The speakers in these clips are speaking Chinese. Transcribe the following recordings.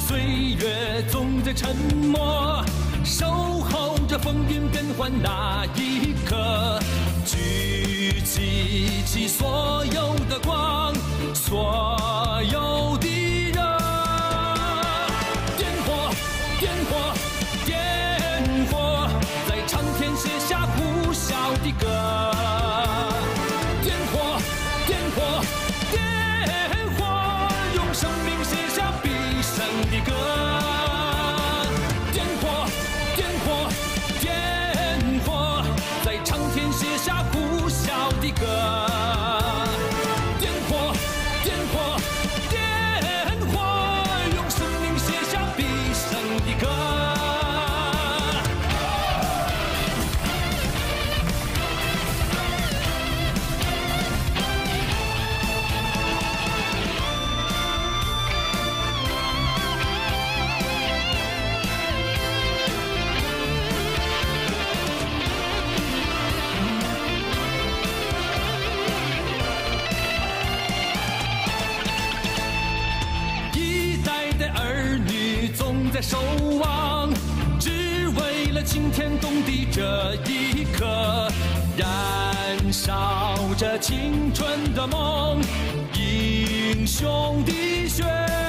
岁月总在沉默，守候着风云变幻那一刻，聚集起所有的光，所有的热，点火，点火，点火，在长天写下呼啸的歌，点火，点火，点火，用生命写下毕生的歌，点火，点火，点火，在长天写下呼啸的歌，点火，点火，点火，用生命写下毕生的歌。总在守望，只为了惊天动地这一刻，燃烧着青春的梦，英雄的血。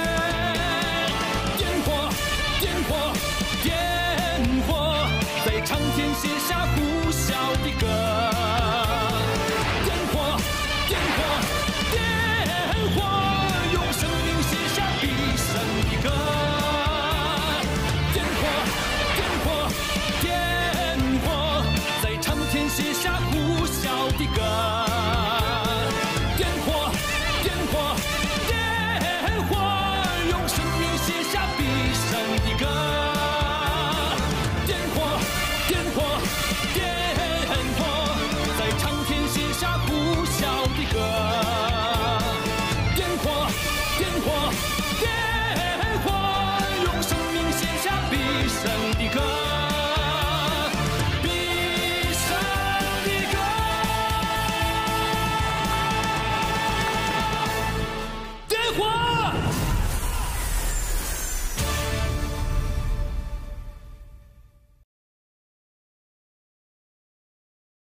点火，点火，点火，在长天写下呼